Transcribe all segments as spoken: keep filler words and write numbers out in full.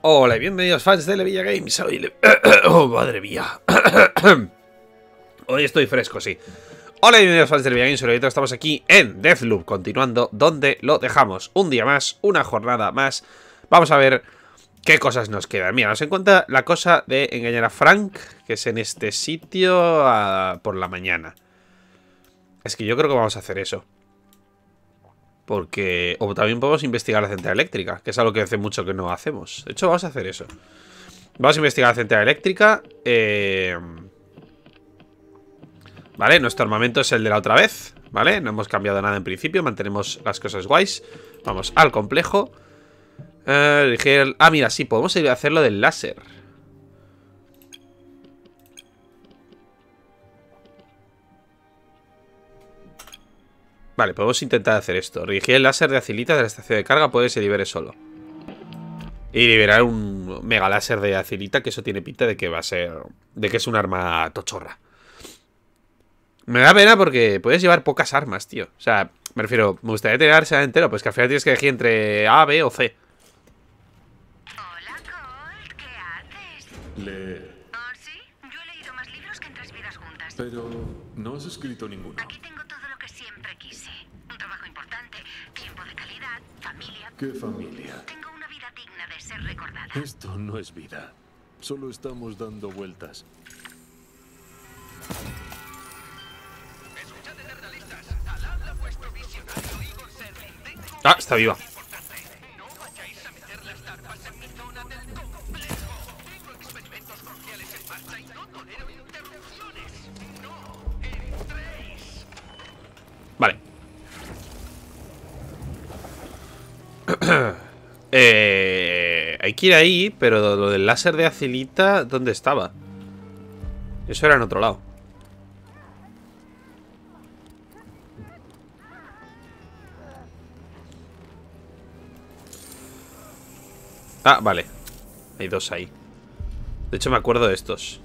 Hola y bienvenidos fans de Levilla Games. Hoy le... Oh, madre mía. Hoy estoy fresco, sí. Hola y bienvenidos fans de Levilla Games. Hoy estamos aquí en Deathloop, continuando donde lo dejamos. Un día más, una jornada más. Vamos a ver qué cosas nos quedan. Mira, nos encuentra la cosa de engañar a Frank, que es en este sitio a... por la mañana. Es que yo creo que vamos a hacer eso. Porque... O también podemos investigar la central eléctrica, que es algo que hace mucho que no hacemos. De hecho, vamos a hacer eso. Vamos a investigar la central eléctrica. Eh... Vale, nuestro armamento es el de la otra vez. Vale, no hemos cambiado nada en principio. Mantenemos las cosas guays. Vamos al complejo. eh, elegir... Ah, mira, sí, podemos ir a hacer lo del láser. Vale, podemos intentar hacer esto. Dirigir el láser de acilita de la estación de carga puede que se libere solo. Y liberar un mega láser de acilita, que eso tiene pinta de que va a ser... de que es un arma tochorra. Me da pena porque puedes llevar pocas armas, tío. O sea, me refiero, me gustaría tener arsenal entero, pues que al final tienes que elegir entre A, B o C. Hola, Colt, ¿qué haces? Leer. ¿Oh, sí? Yo he leído más libros que en tres vidas juntas. Pero no has escrito ninguno. Aquí tengo todo lo que siempre quise. Un trabajo importante, tiempo de calidad, familia. ¿Qué familia? Tengo una vida digna de ser recordada. Esto no es vida. Solo estamos dando vueltas. Ah, está viva. Vale. eh, hay que ir ahí, pero lo del láser de acilita, ¿dónde estaba? Eso era en otro lado. Ah, vale. Hay dos ahí. De hecho me acuerdo de estos.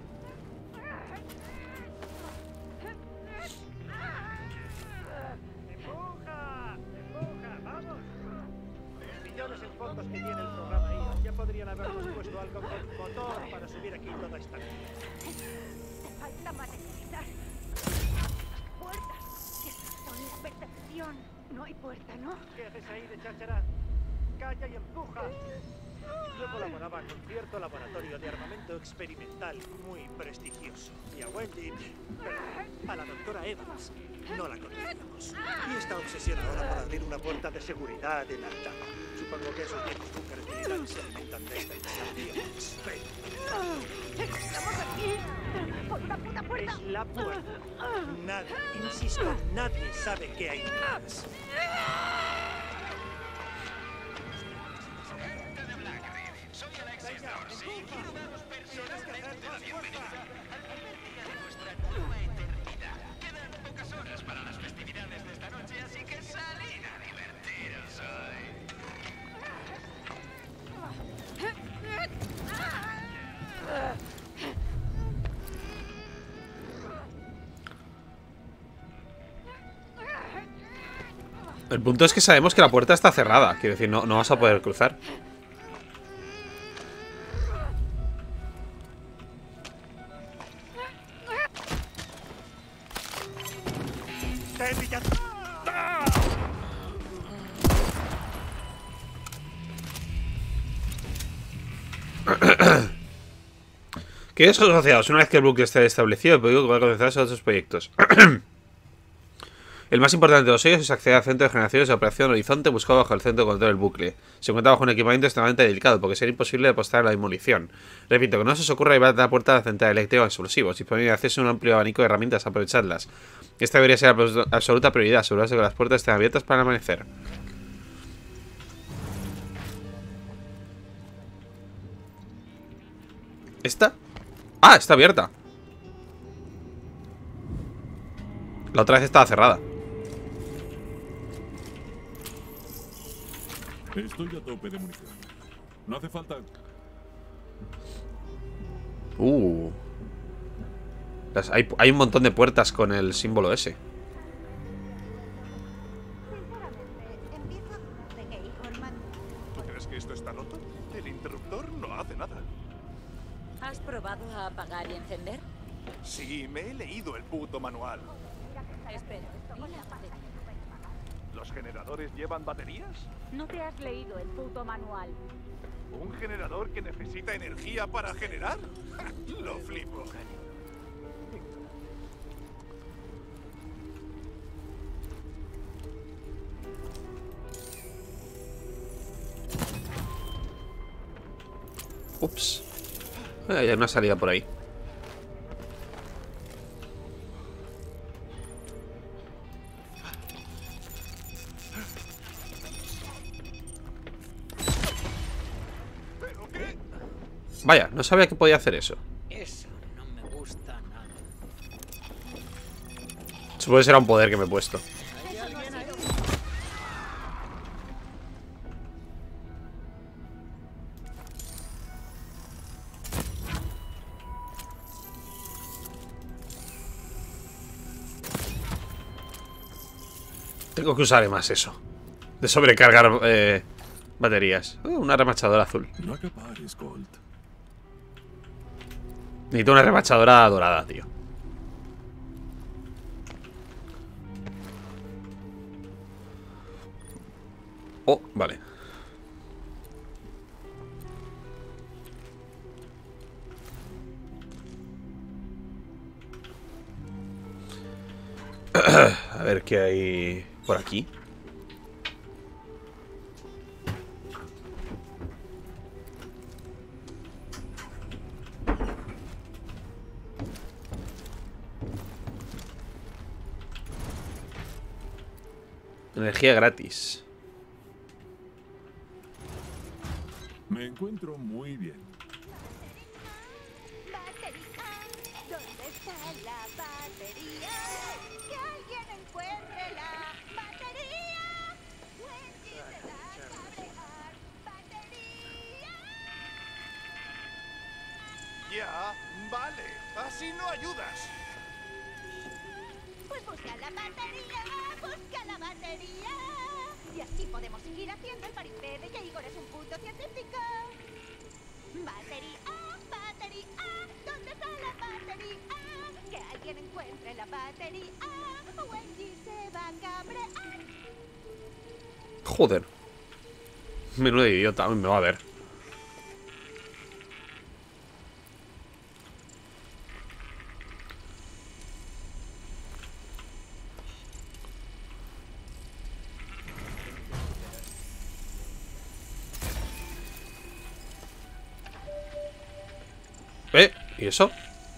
Millones en fondos que tiene el programa ahí. Ya podrían habernos puesto algo con motor para subir aquí toda esta cosa. Te falta materializar. Puertas. Que son percepción. No hay puerta, ¿no? ¿Qué haces ahí de cháchara? Calla y empuja. Yo colaboraba con cierto laboratorio de armamento experimental muy prestigioso. Y a Wendy, perdón, a la doctora Evans, no la conocíamos. Y está obsesionada ahora por abrir una puerta de seguridad en Altama. Supongo que esos viejos búnkeres militares se alimentan de esta instalación. Espera. ¡Estamos aquí! ¡Por la puta puerta! Es la puerta. Nadie, insisto, nadie sabe qué hay detrás. El punto es que sabemos que la puerta está cerrada. Quiero decir, no, no vas a poder cruzar. Queridos asociados, una vez que el bucle esté establecido, el público podrá concentrarse en otros proyectos. El más importante de los ellos es acceder al centro de generaciones de Operación Horizonte, buscado bajo el centro de control del bucle. Se encuentra bajo un equipamiento extremadamente delicado, porque sería imposible depositar la demolición. Repito, que no se os ocurra llevar la puerta de la central eléctrica con explosivos, disponible de acceso a un amplio abanico de herramientas, aprovecharlas. Esta debería ser la absoluta prioridad, asegurarse que las puertas estén abiertas para el amanecer. ¿Esta? ¡Ah! Está abierta. La otra vez estaba cerrada. Estoy a tope de munición. No hace falta. Uh. Las- hay, hay un montón de puertas con el símbolo ese. Sinceramente, empiezo a dudar de que Hickman... ¿Tú crees que esto está roto? Te interruptor no hace nada. ¿Has probado a apagar y encender? Sí, me he leído el puto manual. Espera, di la batería. ¿Los generadores llevan baterías? No te has leído el puto manual. ¿Un generador que necesita energía para generar? Lo flipo. Ups. Eh, hay una salida por ahí. Vaya, no sabía que podía hacer eso. Eso no me gusta nada. Supongo que será un poder que me he puesto. Tengo que usar más eso. De sobrecargar eh, baterías. Uh, una remachadora azul. No acapares, Colt. Necesito una remachadora dorada, tío. Oh, vale. A ver qué hay por aquí. Energía gratis. Me encuentro muy bien. Batería, ¿dónde está la batería? Que alguien encuentre la batería. Wendy se va a cabrear. Batería. Ya, vale. Así no ayudas. Pues busca la batería, busca la batería. Y así podemos seguir haciendo el parecer de que Igor es un puto científico. Batería, batería, ¿dónde está la batería? Que alguien encuentre la batería. Wendy se va a cabrear. Joder. Menudo idiota, me va a ver. ¿Eh? ¿Y eso?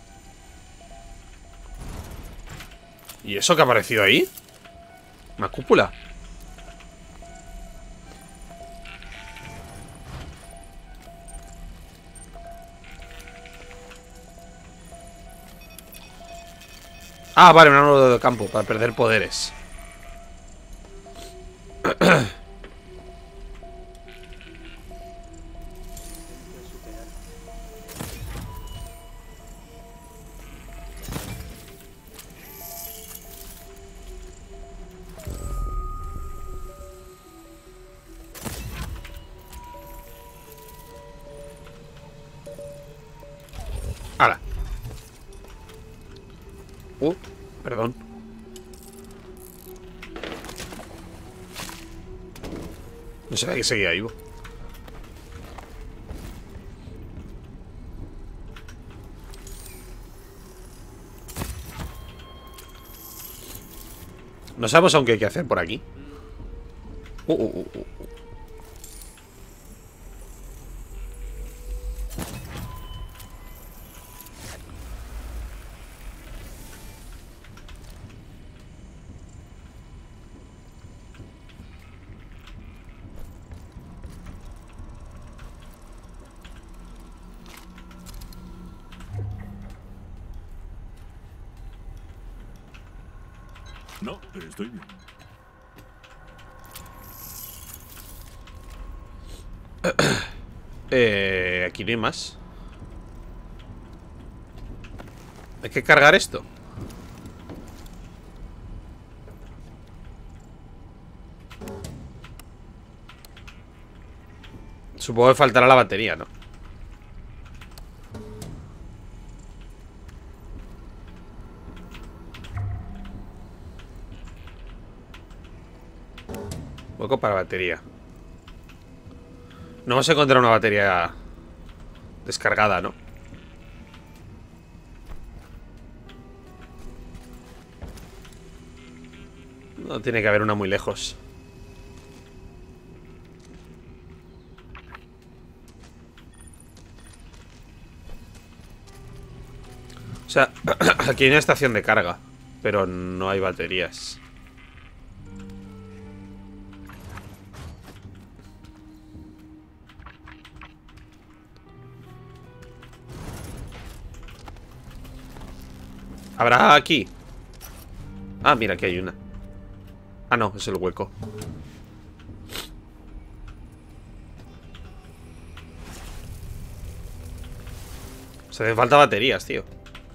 ¿Y eso que ha aparecido ahí? ¿Una cúpula? Ah, vale, un ángulo de campo para perder poderes. ¡Hala! Uh, perdón. No sabía que seguía vivo. No sabemos aún qué hay que hacer por aquí. Uh, uh, uh, uh. No, estoy bien. Eh, aquí no hay más. Hay que cargar esto. Supongo que faltará la batería, ¿no? Hueco para batería. No vamos a encontrar una batería descargada, ¿no? No tiene que haber una muy lejos. O sea, aquí hay una estación de carga, pero no hay baterías. ¿Habrá aquí? Ah, mira, aquí hay una. Ah, no, es el hueco. Se hacen falta baterías, tío.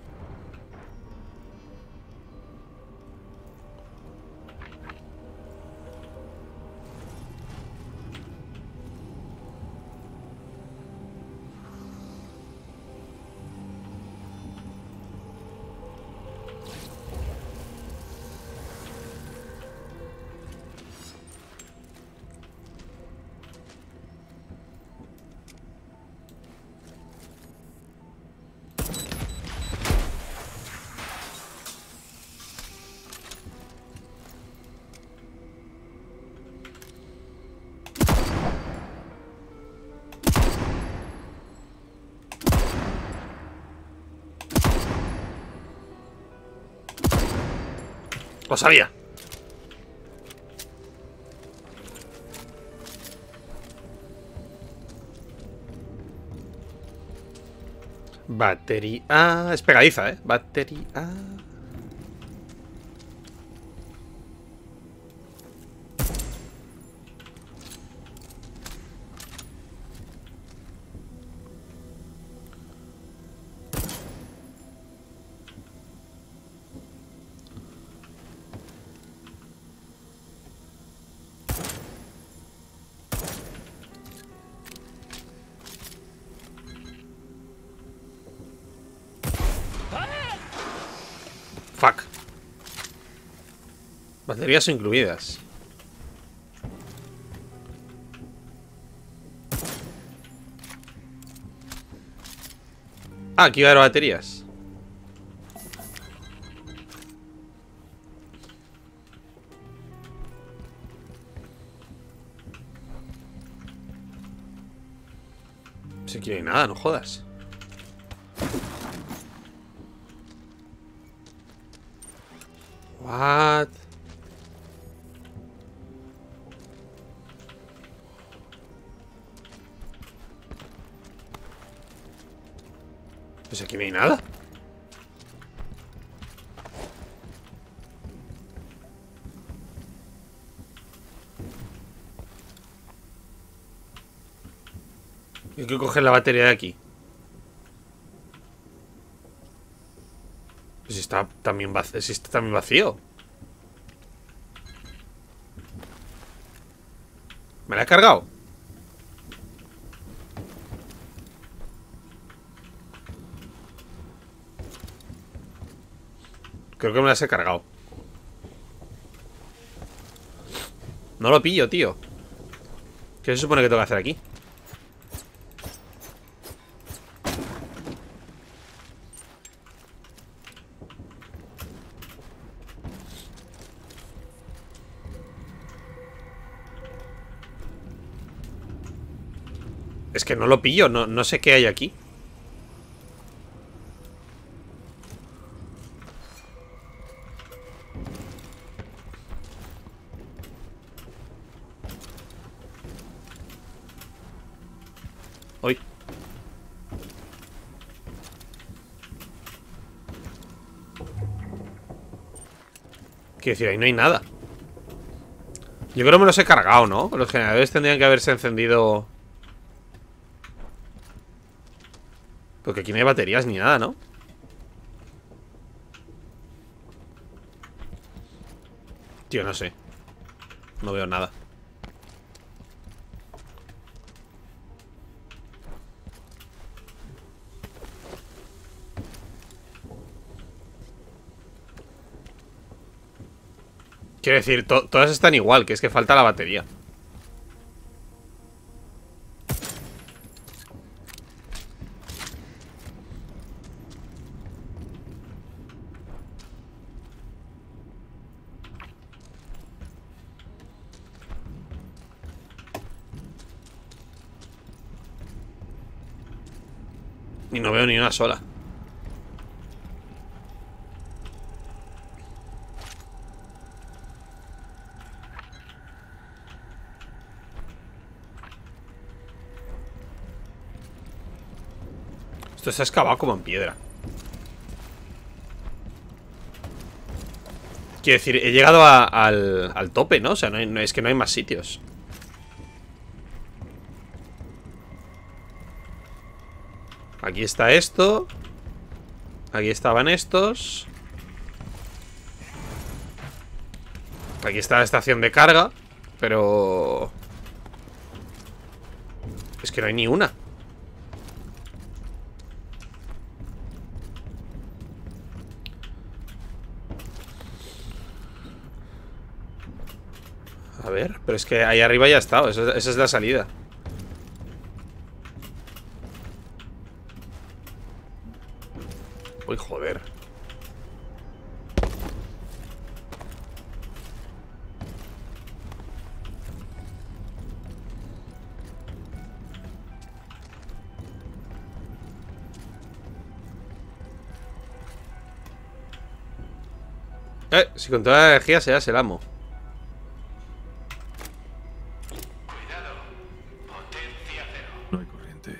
Lo sabía. Batería. Ah, es pegadiza, ¿eh? Batería. Fuck. Baterías incluidas. Ah, aquí va a haber baterías. Si aquí no hay nada, no jodas. What? Pues aquí no hay nada. Hay que coger la batería de aquí. Si está también vacío, si está también vacío. ¿Me la he cargado? Creo que me las he cargado. No lo pillo, tío. ¿Qué se supone que tengo que hacer aquí? Es que no lo pillo, no, no sé qué hay aquí. Uy. Quiero decir, ahí no hay nada. Yo creo que me los he cargado, ¿no? Los generadores tendrían que haberse encendido. Porque aquí no hay baterías ni nada, ¿no? Tío, no sé. No veo nada. Quiero decir, to todas están igual, que es que falta la batería. Y no veo ni una sola. Esto se ha excavado como en piedra. Quiero decir, he llegado a, al, al tope, ¿no? O sea, no, hay, no es que no hay más sitios. Aquí está esto. Aquí estaban estos. Aquí está la estación de carga. Pero... es que no hay ni una. A ver, pero es que ahí arriba ya ha estado. Esa, esa es la salida. Uy, joder. Eh, si con toda la energía se hace el amo. No hay corriente.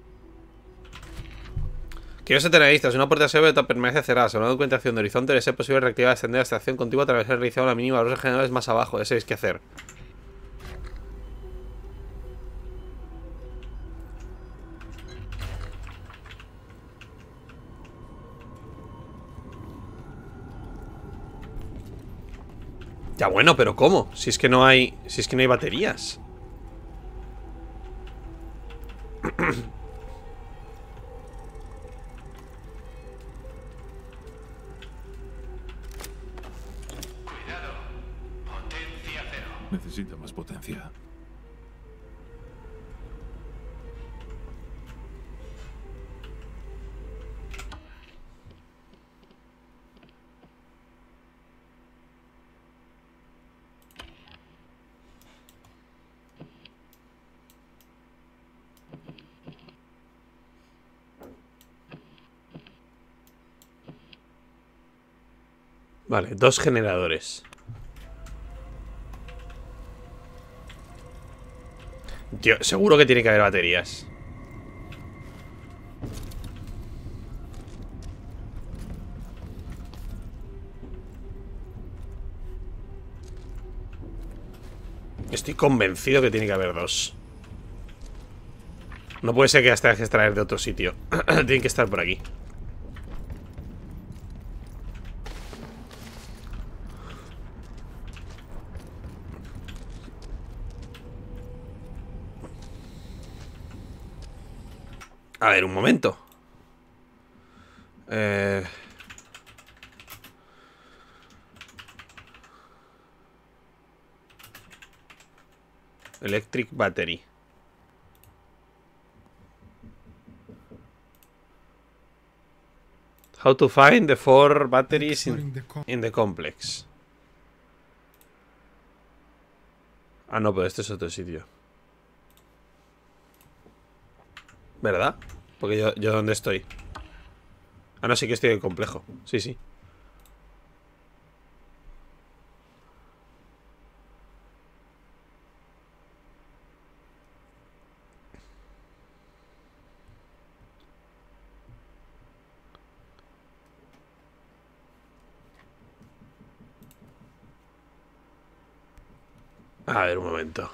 Quiero ser tenedistas. Una puerta se abre permanece cerrada. Según la documentación de Horizonte, es posible reactivar, extender la estación contigua a través de realizar una mínima de los generales más abajo. Ya sabéis qué hacer. Ya bueno, pero ¿cómo? Si es que no hay. Si es que no hay baterías. Necesita más potencia. Vale, dos generadores. Tío, seguro que tiene que haber baterías. Estoy convencido que tiene que haber dos. No puede ser que las tengas que extraer de otro sitio. Tienen que estar por aquí. A ver, un momento. Eh... Electric battery. How to find the four batteries in, in the complex. Ah, no, pero este es otro sitio. ¿Verdad? Porque yo, yo ¿dónde estoy? Ah, no, sí que estoy en el complejo. Sí, sí. A ver, un momento.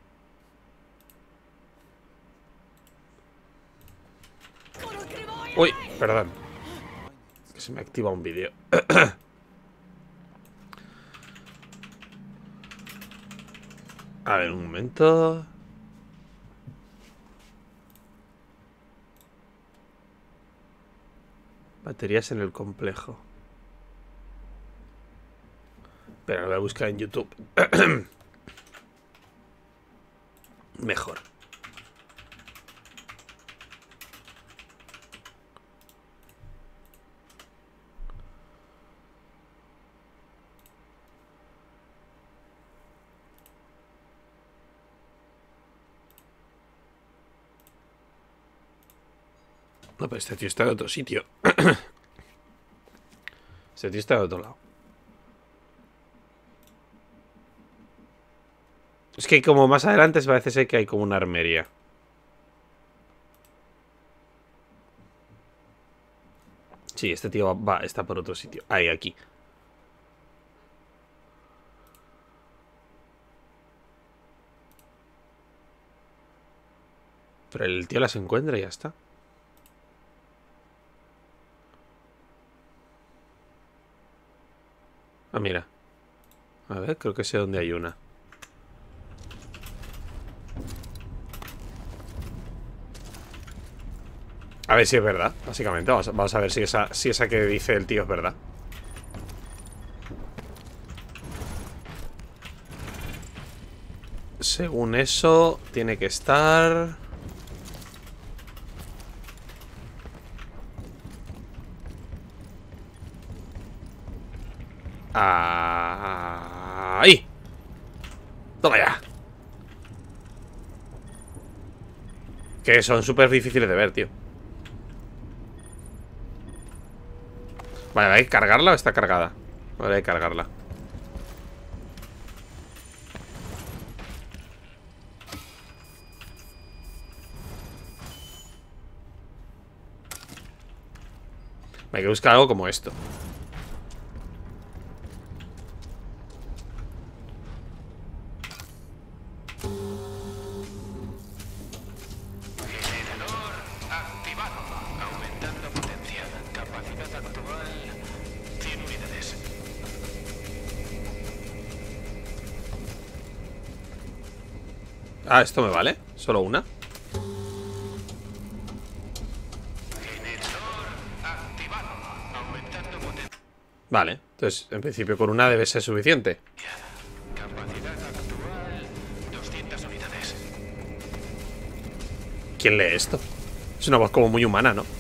Uy, perdón. Que se me activa un vídeo. A ver, un momento. Baterías en el complejo. Pero lo voy a buscar en YouTube. Mejor. No, pero este tío está en otro sitio. Este tío está en otro lado. Es que como más adelante parece ser que hay como una armería. Sí, este tío va, va, está por otro sitio. Ahí, aquí. Pero el tío las encuentra y ya está. Ah, mira. A ver, creo que sé dónde hay una. A ver si es verdad, básicamente. Vamos a, vamos a ver si esa, si esa que dice el tío es verdad. Según eso, tiene que estar... ¡Ahí! ¡Toma ya! Que son súper difíciles de ver, tío. Vale, ¿hay que cargarla o está cargada? Vale, hay que cargarla. Hay que buscar algo como esto. Ah, esto me vale. Solo una. Vale, entonces en principio con una debe ser suficiente. ¿Quién lee esto? Es una voz como muy humana, ¿no?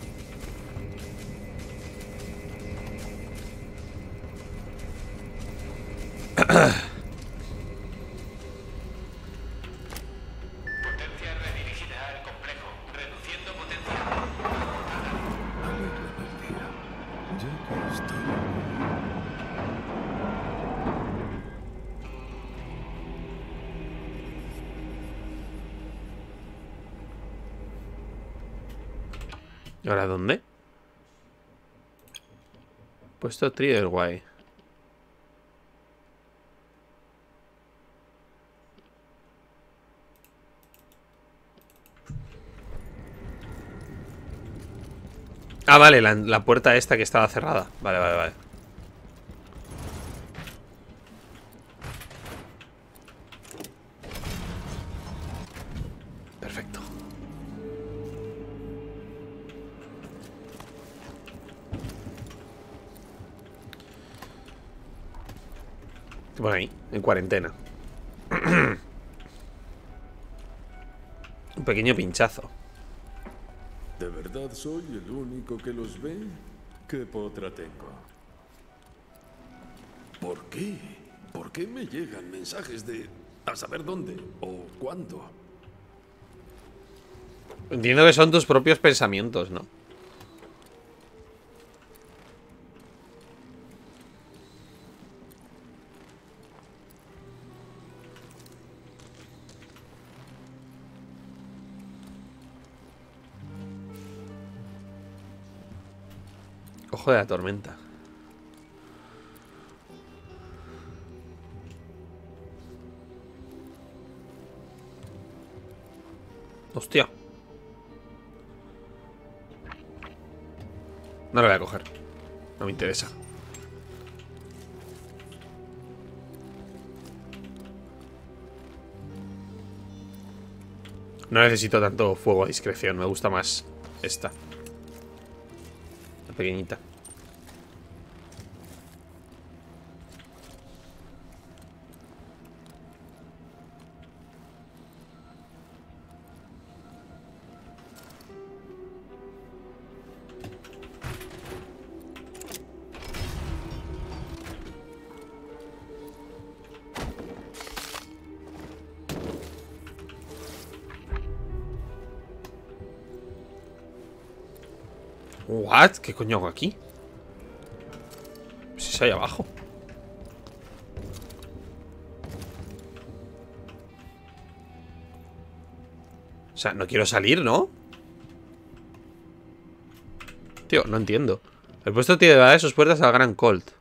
¿Y ahora dónde? Puesto Trigger guay. Ah, vale, la, la puerta esta que estaba cerrada. Vale, vale, vale. Perfecto. Por ahí, en cuarentena. Un pequeño pinchazo. ¿De verdad soy el único que los ve? ¿Qué potra tengo? ¿Por qué? ¿Por qué me llegan mensajes de a saber dónde o cuándo? Entiendo que son tus propios pensamientos, ¿no? Ojo de la tormenta. Hostia. No lo voy a coger. No me interesa. No necesito tanto fuego a discreción. Me gusta más esta. La pequeñita. What? ¿Qué coño hago aquí? Si es ahí abajo. O sea, no quiero salir, ¿no? Tío, no entiendo. El puesto tiene de sus puertas al Gran Colt.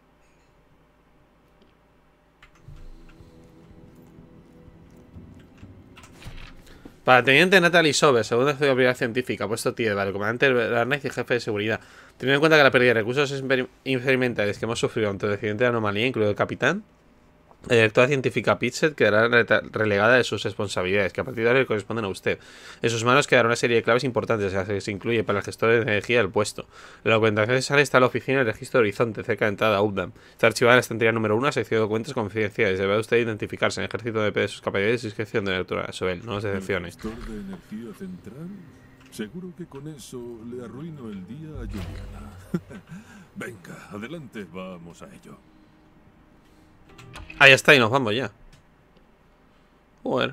Para teniente Natalie Sober, segunda autoridad científica, puesto tiene, vale, comandante Arnaiz y jefe de seguridad. Teniendo en cuenta que la pérdida de recursos experimentales que hemos sufrido ante el accidente de anomalía, incluido el capitán, la directora científica Pitset quedará relegada de sus responsabilidades, que a partir de ahora le corresponden a usted. En sus manos quedará una serie de claves importantes, las que se incluye para el gestor de energía del puesto. La documentación necesaria está en la oficina del registro de Horizonte, cerca de entrada a Updam. Está archivada en la estantería número uno, sección de documentos confidenciales. Debe usted identificarse en el ejército de sus capacidades y discreción de lectura. Sobel, no nos decepcione. ¿Gestor de energía central? Seguro que con eso le arruino el día a Juliana. Venga, adelante, vamos a ello. Ah, ya está, y nos vamos ya. Joder.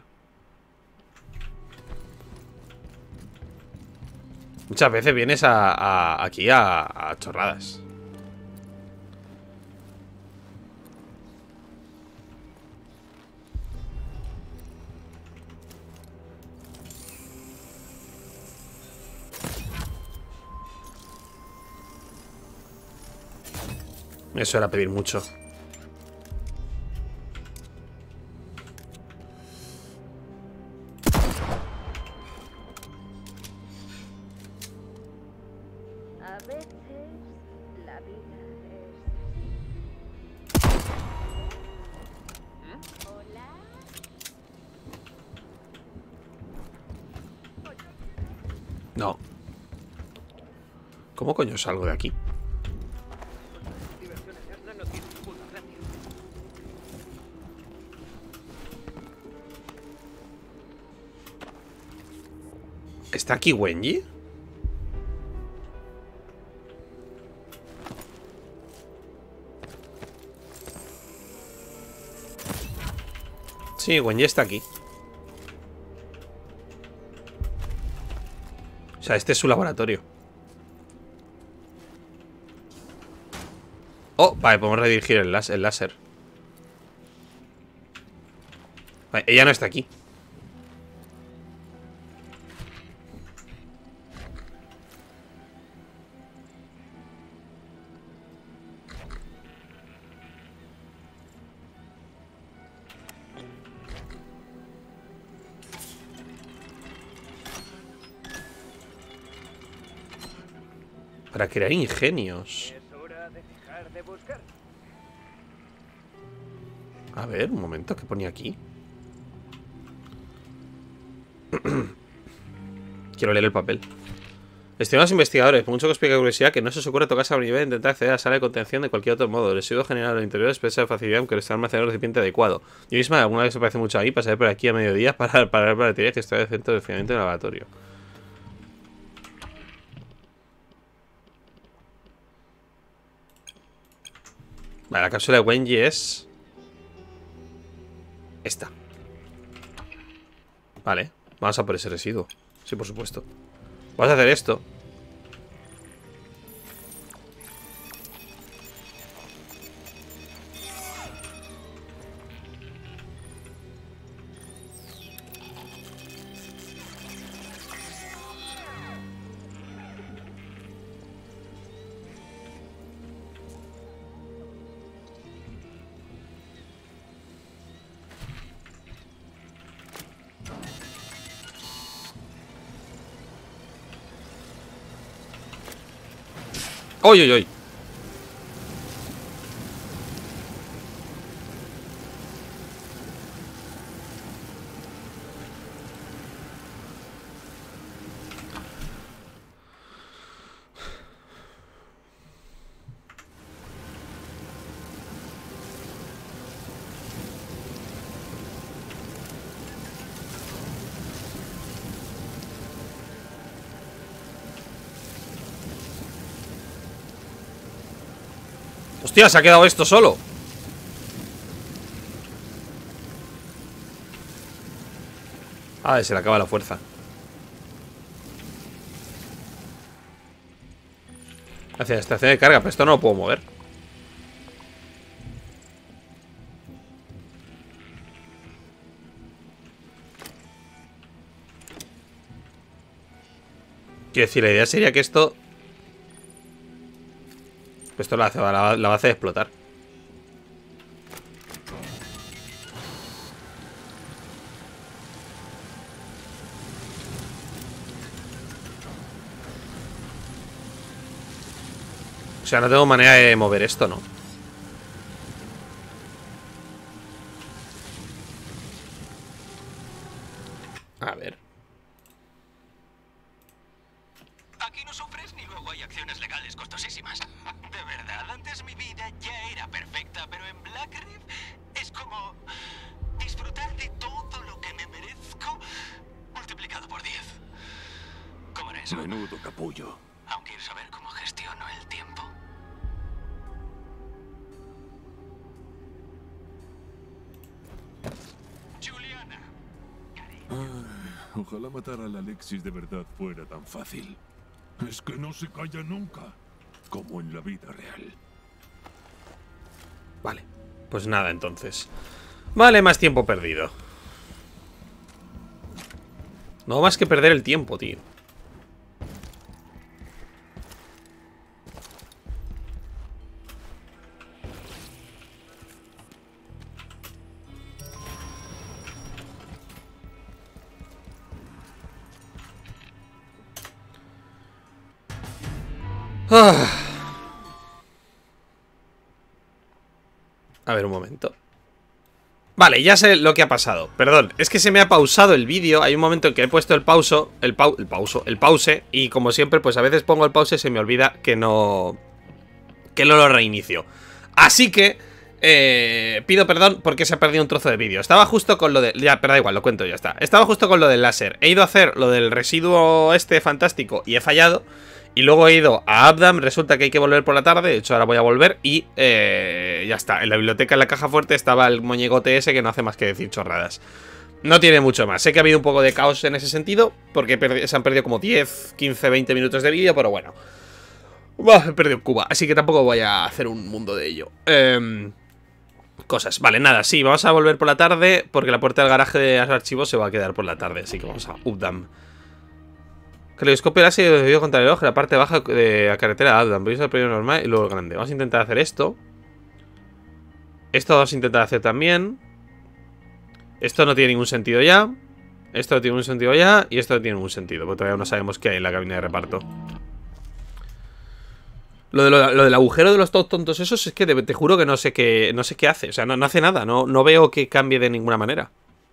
Muchas veces vienes a, a aquí a, a chorradas. Eso era pedir mucho. A veces la vida es... Hola. No. ¿Cómo coño salgo de aquí? ¿Está aquí Wenji? Sí, Wenji está aquí. O sea, este es su laboratorio. Oh, vale, podemos redirigir el láser, el láser. Vale, ella no está aquí. Para crear ingenios. Es hora de dejar de buscar. A ver, un momento, ¿qué ponía aquí? Quiero leer el papel. Estimados investigadores, por mucho que os pique curiosidad, que no se os ocurre tocarse a un nivel e intentar acceder a la sala de contención de cualquier otro modo. El residuo generado en el interior expresa de facilidad aunque está almacenado en el recipiente adecuado. Yo misma alguna vez se parece mucho a mí, pasaré por aquí a mediodía para parar la batería que está en el centro de funcionamiento del laboratorio. Vale, la cápsula de Wenji es... esta. Vale, vamos a por ese residuo. Sí, por supuesto. Vamos a hacer esto. ¡Oy, oy, oy! ¡Hostia! Se ha quedado esto solo. Ah, se le acaba la fuerza. Hacia la estación de carga, pero esto no lo puedo mover. Quiero decir, la idea sería que esto... Esto la, hace, la, la va a hacer explotar. O sea, no tengo manera de mover esto, ¿no? A ver. Aquí no sufres ni luego hay acciones legales costosísimas. De verdad, antes mi vida ya era perfecta, pero en Black Reef es como disfrutar de todo lo que me merezco multiplicado por diez. ¿Cómo era eso? Menudo capullo. Aún quiero saber cómo gestiono el tiempo. Juliana. Ay, ojalá matar al Alexis de verdad fuera tan fácil. Es que no se calla nunca, como en la vida real. Vale, pues nada entonces. Vale, más tiempo perdido. No más que perder el tiempo, tío. Ah. A ver, un momento. Vale, ya sé lo que ha pasado. Perdón, es que se me ha pausado el vídeo. Hay un momento en que he puesto el pauso El, pau el pauso, el pause. Y como siempre, pues a veces pongo el pause y se me olvida que no Que no lo reinicio. Así que eh, pido perdón porque se ha perdido un trozo de vídeo. Estaba justo con lo de... Ya, pero da igual, lo cuento, ya está. Estaba justo con lo del láser. He ido a hacer lo del residuo este fantástico y he fallado. Y luego he ido a Abdam, resulta que hay que volver por la tarde. De hecho ahora voy a volver y eh, ya está. En la biblioteca, en la caja fuerte, estaba el muñecote ese que no hace más que decir chorradas. No tiene mucho más. Sé que ha habido un poco de caos en ese sentido, porque se han perdido como diez, quince, veinte minutos de vídeo, pero bueno. Bah, he perdido Cuba, así que tampoco voy a hacer un mundo de ello. Eh, cosas, vale, nada, sí, vamos a volver por la tarde, porque la puerta del garaje de los archivos se va a quedar por la tarde, así que vamos a Abdam. Caleidoscopio láser debido contra el ojo, la parte baja de la carretera de Abdam. Veis el periodo normal y luego el grande. Vamos a intentar hacer esto. Esto vamos a intentar hacer también. Esto no tiene ningún sentido ya. Esto no tiene ningún sentido ya. Y esto no tiene ningún sentido, porque todavía no sabemos qué hay en la cabina de reparto. Lo, de lo, lo del agujero de los tontos esos es que te, te juro que no sé qué, no sé qué hace. O sea, no, no hace nada. No, no veo que cambie de ninguna manera.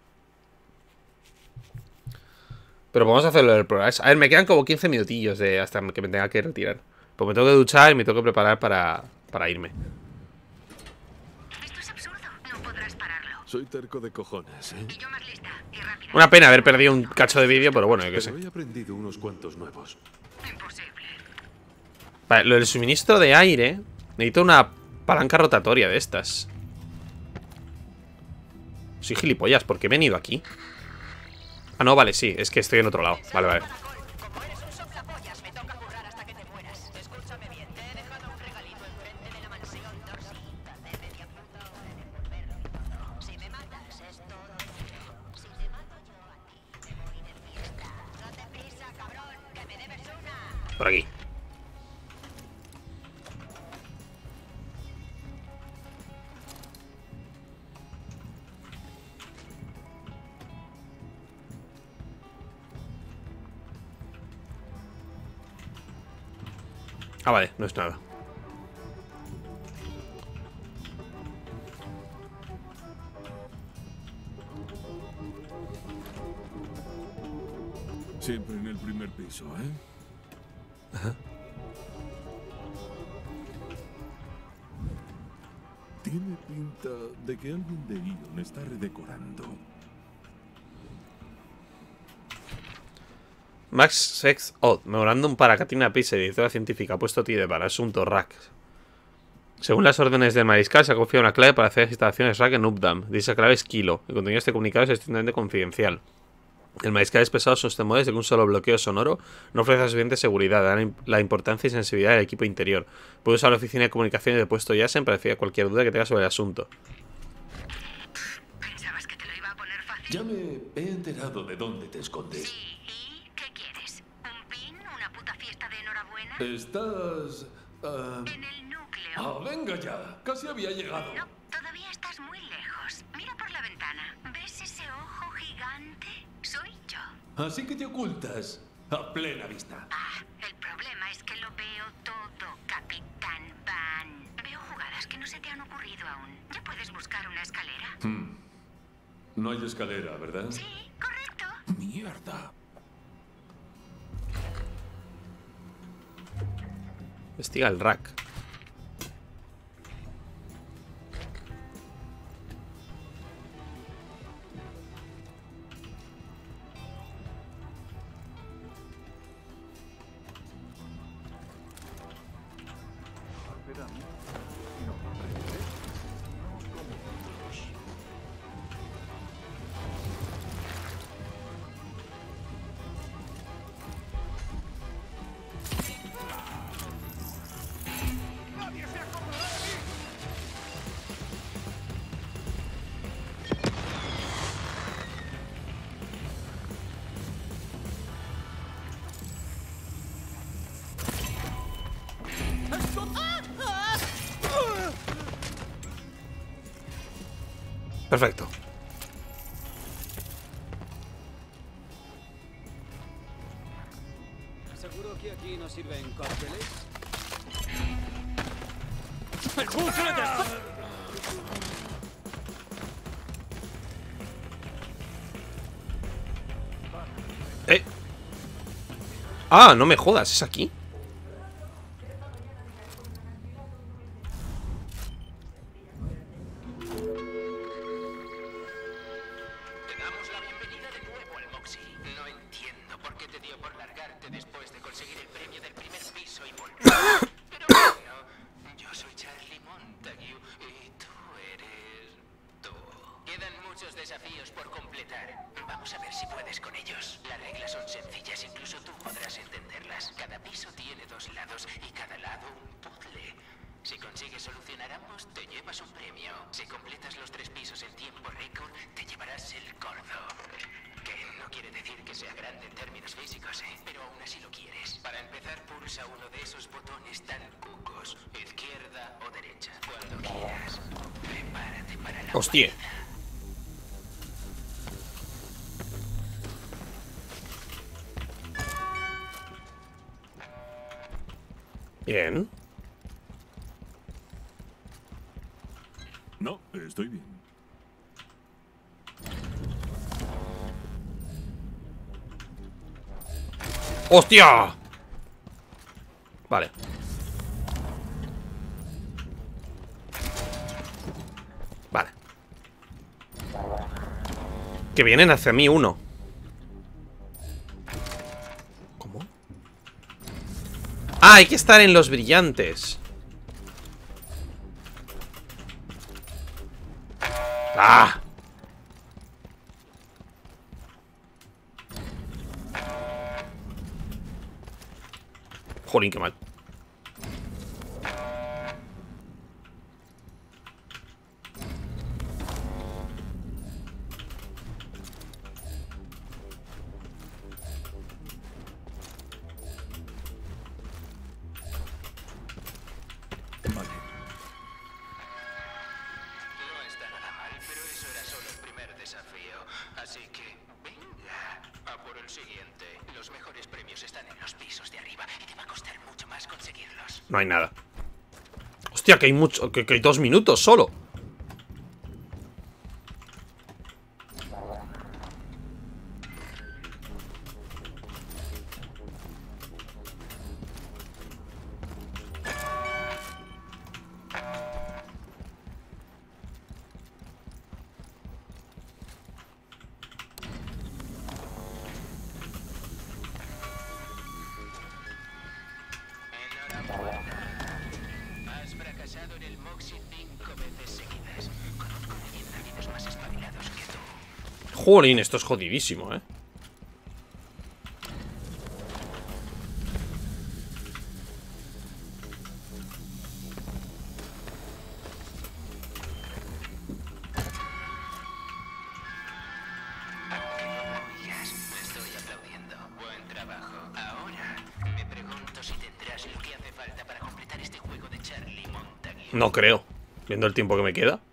Pero vamos a hacerlo del programa. A ver, me quedan como quince minutillos de hasta que me tenga que retirar. Pues me tengo que duchar y me tengo que preparar para, para irme. Esto es absurdo. No podrás pararlo. Soy terco de cojones, ¿eh? Y yo más lista y rápida. Una pena haber perdido un cacho de vídeo, pero bueno, yo qué sé. Pero he aprendido unos cuantos nuevos. Imposible. Vale, lo del suministro de aire. Necesito una palanca rotatoria de estas. Soy gilipollas, ¿por qué he venido aquí? Ah, no, vale, sí, es que estoy en otro lado. Vale, vale. Como eres un soplapollas, me toca currar hasta que te mueras. Escúchame bien, te he dejado un regalito enfrente de la mansión Dorsita de media puta hora de devolverlo todo. Si me matas es todo tuyo. Si te mato yo a ti, me voy de fiesta. Date prisa, cabrón, que me debes una. Por aquí. Ah, vale, no es nada. Siempre en el primer piso, ¿eh? Ajá. Tiene pinta de que alguien de Ion está redecorando. Max Sex Odd, Memorándum para Katina Pise, editora científica, puesto T I D para asunto R A C. Según las órdenes del mariscal, se ha confiado una clave para hacer las instalaciones R A C en Ubdam. Dicha clave es Kilo. El contenido de este comunicado es estrictamente confidencial. El mariscal es pesado son este modos de que un solo bloqueo sonoro no ofrece suficiente seguridad, da la importancia y sensibilidad del equipo interior. Puede usar la oficina de comunicaciones de puesto Yasen para decir cualquier duda que tenga sobre el asunto. ¿Pensabas que te lo iba a poner fácil? Ya me he enterado de dónde te escondes. Sí, ¿y qué quieres? ¿Un pin? ¿Una puta fiesta de enhorabuena? Estás... ah, En el núcleo. ah, venga ya. Casi había llegado. No, todavía estás muy lejos. Mira por la ventana. ¿Ves ese ojo gigante? Soy yo. Así que te ocultas a plena vista. Ah, el problema es que lo veo todo, Capitán Van. Veo jugadas que no se te han ocurrido aún. ¿Ya puedes buscar una escalera? Hmm. No hay escalera, ¿verdad? Sí, correcto. Mierda. Investiga el rack. Perfecto. ¿Seguro que aquí no sirven cócteles? ¡El bucle de... Eh. Ah, no me jodas, ¿es aquí? Desafíos por completar. Vamos a ver si puedes con ellos. Las reglas son sencillas, incluso tú podrás entenderlas. Cada piso tiene dos lados y cada lado un puzzle. Si consigues solucionar ambos, te llevas un premio. Si completas los tres pisos en tiempo récord, te llevarás el gordo. Que no quiere decir que sea grande en términos físicos, ¿eh? Pero aún así lo quieres. Para empezar, pulsa uno de esos botones tan cucos. Izquierda o derecha. Cuando quieras. Prepárate para la... Hostia. Bien. No, estoy bien. ¡Hostia! Vale. Vale. Que vienen hacia mí uno. ¿Cómo? Ah, hay que estar en los brillantes. ¡Ah! Jolín, qué mal. Así que, venga, a por el siguiente. Los mejores premios están en los pisos de arriba y te va a costar mucho más conseguirlos. No hay nada. Hostia, que hay mucho, que, que hay dos minutos solo. Has fracasado en el Moxie cinco veces seguidas. Conozco leyendas más espabilados que tú. Jolín, esto es jodidísimo, eh. No creo, viendo el tiempo que me queda.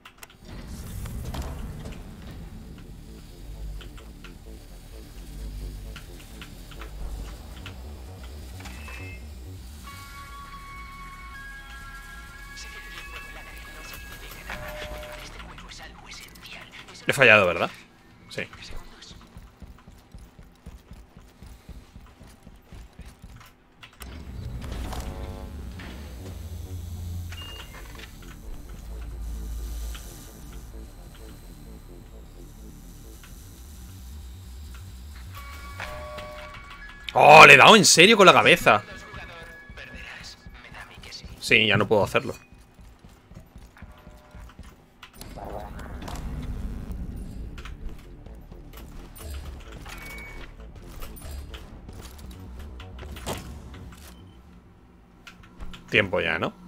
He fallado, ¿verdad? Sí. ¡Oh! Le he dado en serio con la cabeza. Sí, ya no puedo hacerlo. Tiempo ya, ¿no?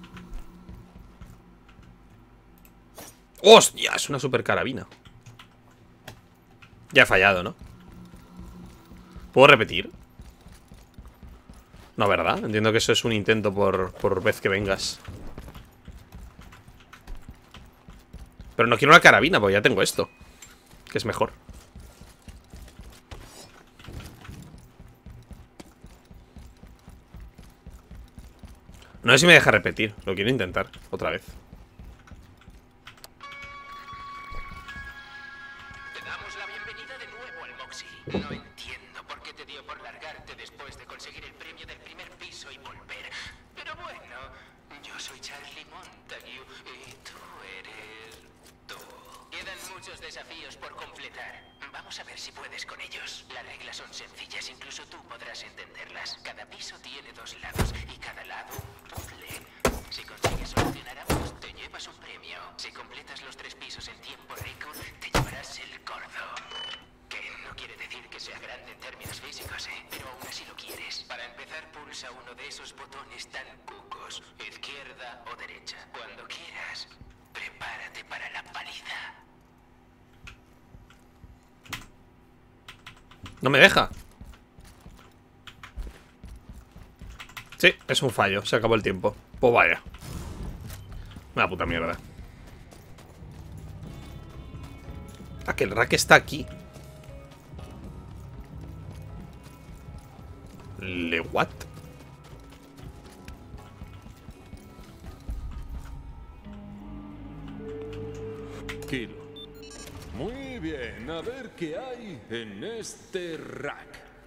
¡Hostia! Es una super carabina. Ya he fallado, ¿no? ¿Puedo repetir? No, ¿verdad? Entiendo que eso es un intento por, por vez que vengas. Pero no quiero una carabina, porque ya tengo esto, que es mejor. No sé si me deja repetir. Lo quiero intentar otra vez. Te damos la bienvenida de nuevo al Moxie. No entiendo por qué te dio por largarte después de conseguir el premio del primer piso y volver. Pero bueno, yo soy Charlie Montague y tú eres... tú. Quedan muchos desafíos por completar. Vamos a ver si puedes con ellos. Las reglas son sencillas, incluso tú podrás entenderlas. Cada piso tiene dos lados y cada lado un puzzle. Si consigues solucionar ambos, te llevas un premio. Si completas los tres pisos en tiempo récord, te llevarás el gordo. Que no quiere decir que sea grande en términos físicos, ¿eh? Pero aún así lo quieres. Para empezar, pulsa uno de esos botones tan cucos, izquierda o derecha. Cuando quieras, prepárate para la paliza. No me deja. Sí, es un fallo. Se acabó el tiempo. Pues vaya. Una puta mierda. Ah, que el rack está aquí. ¿Le what? Kilo. Muy bien, a ver qué hay en este rack.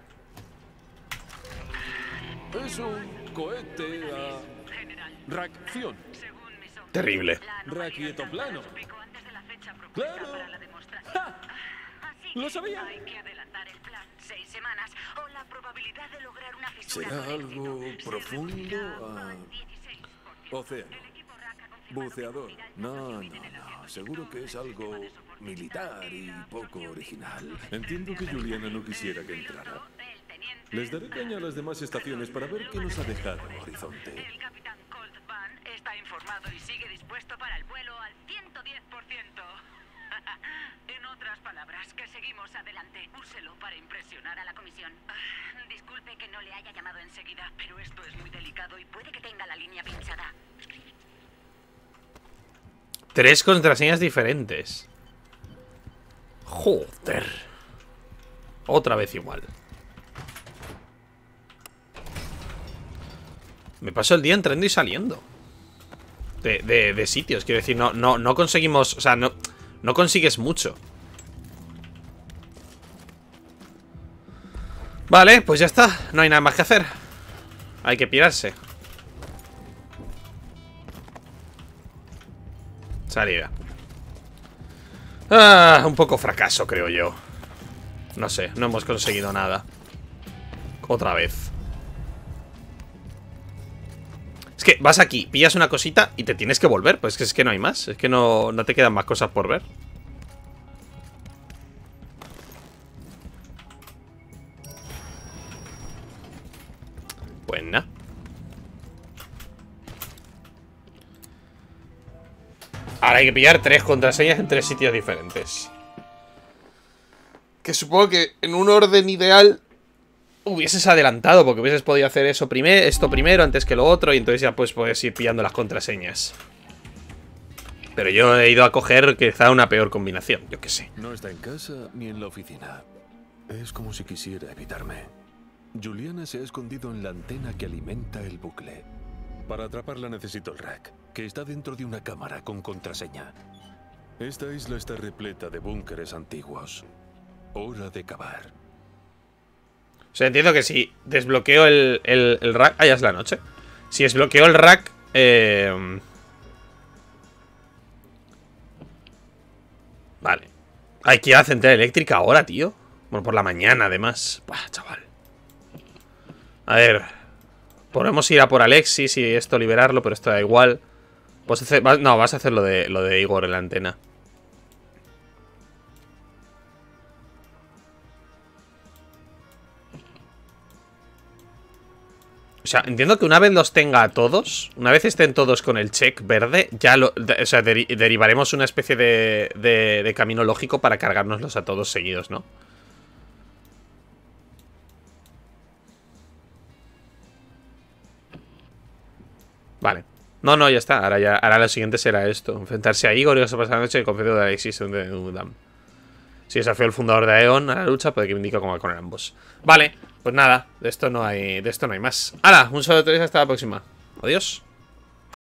Es un cohete a reacción. Terrible. Raquietoplano. ¡Claro! ¡Ja! ¡Lo sabía! Hay que adelantar el plan seis semanas o la probabilidad de lograr una fisura ¿Será con algo éxito se profundo? reducirá Ah, al dieciséis por ciento. océano. Buceador. No, no, no. Seguro que es algo militar y poco original. Entiendo que Juliana no quisiera que entrara. Les daré caña a las demás estaciones para ver qué nos ha dejado Horizonte. El capitán Colt Van está informado y sigue dispuesto para el vuelo al ciento diez por ciento. En otras palabras, que seguimos adelante. Úselo para impresionar a la comisión. Ah, disculpe que no le haya llamado enseguida, pero esto es muy delicado y puede que tenga la línea pinchada. Tres contraseñas diferentes. Joder. Otra vez igual. Me paso el día entrando y saliendo de, de, de sitios, quiero decir, no, no, no conseguimos. O sea, no, no consigues mucho. Vale, pues ya está. No hay nada más que hacer. Hay que pirarse. Salida. Ah, un poco fracaso, creo yo. No sé, no hemos conseguido nada. Otra vez. Es que vas aquí, pillas una cosita y te tienes que volver. Pues es que, es que no hay más. Es que no, no te quedan más cosas por ver. Pues nada. Ahora hay que pillar tres contraseñas en tres sitios diferentes. Que supongo que en un orden ideal hubieses adelantado, porque hubieses podido hacer eso primero, esto primero antes que lo otro, y entonces ya pues puedes ir pillando las contraseñas. Pero yo he ido a coger quizá una peor combinación, yo qué sé. No está en casa ni en la oficina. Es como si quisiera evitarme. Juliana se ha escondido en la antena que alimenta el bucle. Para atraparla necesito el rack, que está dentro de una cámara con contraseña. Esta isla está repleta de búnkeres antiguos. Hora de cavar. O sea, entiendo que si desbloqueo el, el, el rack... Ah, ya es la noche. Si desbloqueo el rack... Eh... Vale. Hay que ir a la central eléctrica ahora, tío. Bueno, por la mañana, además. Buah, chaval. A ver. Podemos ir a por Alexis y esto liberarlo, pero esto da igual. Pues hacer... No, vas a hacer lo de, lo de Igor en la antena. O sea, entiendo que una vez los tenga a todos, una vez estén todos con el check verde, ya lo... De, o sea, deri derivaremos una especie de, de, de camino lógico para cargárnoslos a todos seguidos, ¿no? Vale. No, no, ya está. Ahora ya, ahora lo siguiente será esto. Enfrentarse a Igor y vas a pasar la noche confiado de Alexis. Si desafió el fundador de Aeon a la lucha, puede que me indique cómo va con ambos. Vale, pues nada, de esto no hay, de esto no hay más. ¡Hala! Un saludo a todos y hasta la próxima. Adiós.